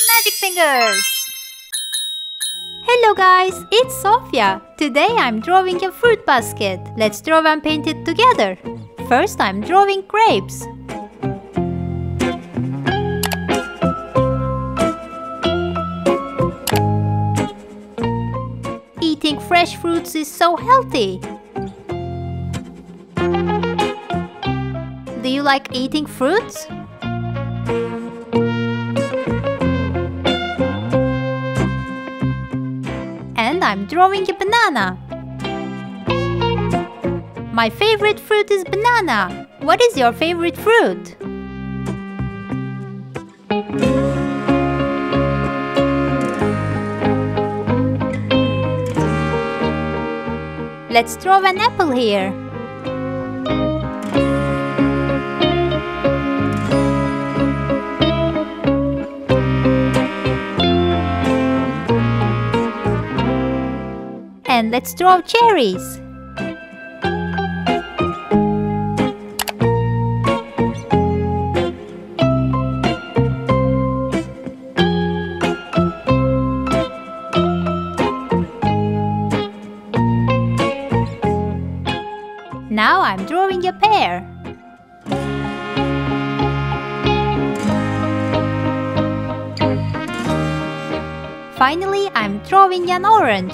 magic fingers! Hello guys, it's Sofia. Today I'm drawing a fruit basket. Let's draw and paint it together. First I'm drawing grapes. Eating fresh fruits is so healthy. Do you like eating fruits? And I'm drawing a banana. My favorite fruit is banana. What is your favorite fruit? Let's draw an apple here. And let's draw cherries. Now I'm drawing a pear. Finally, I'm drawing an orange.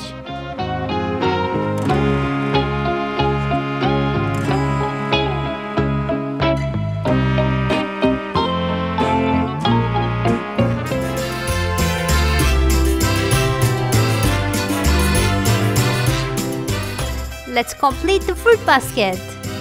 Let's complete the fruit basket.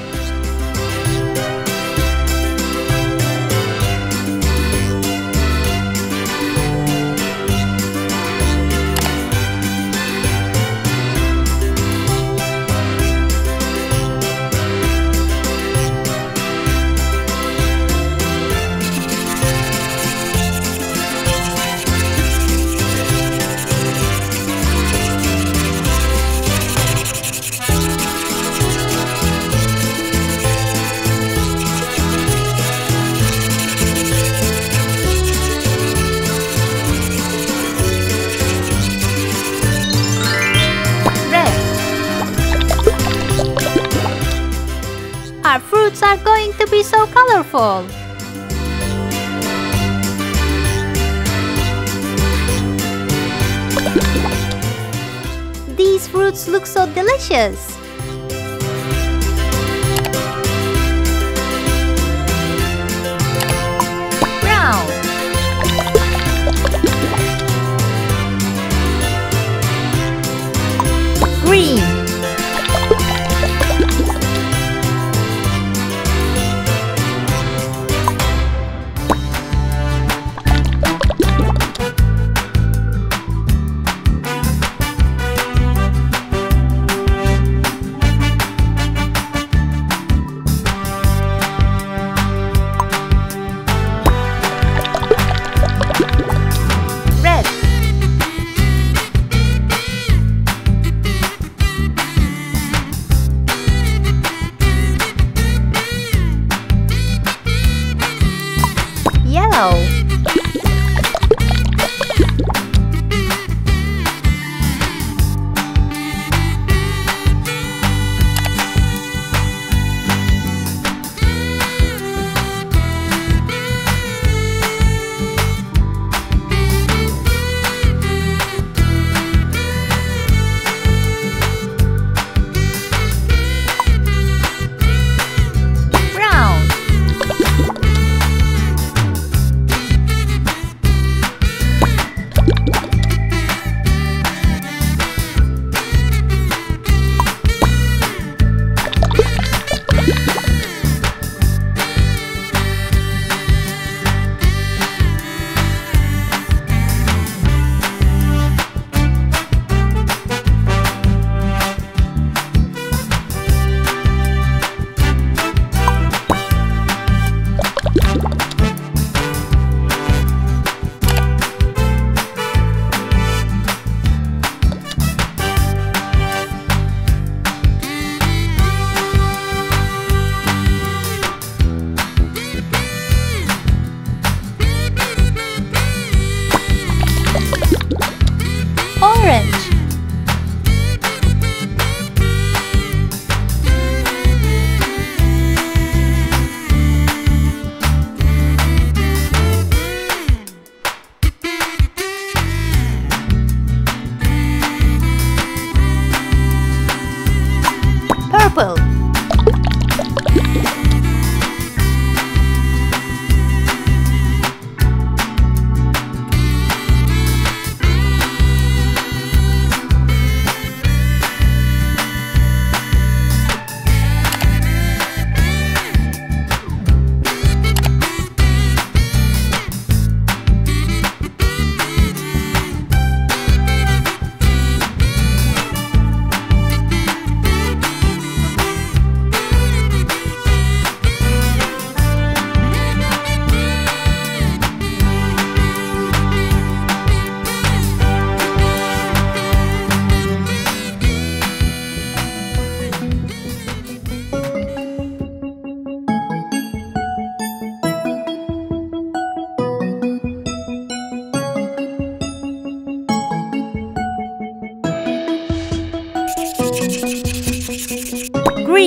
Our fruits are going to be so colorful. These fruits look so delicious. Brown. Green.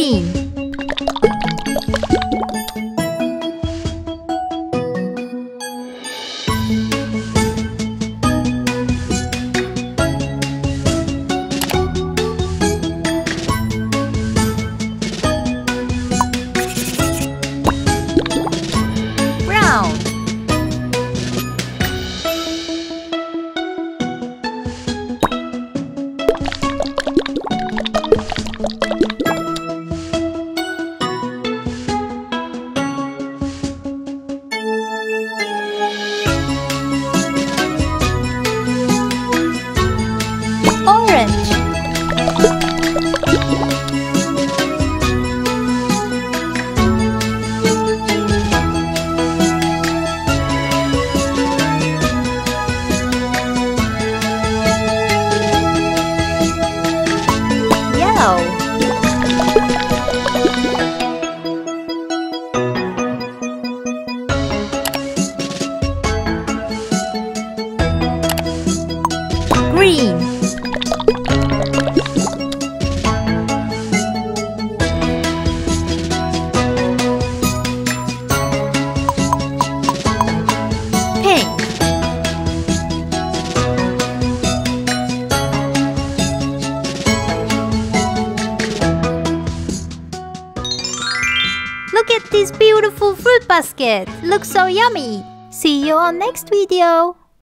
Green. Brown. Orange. Yellow. Green. Pink. Look at this beautiful fruit basket. Looks so yummy. See you on next video.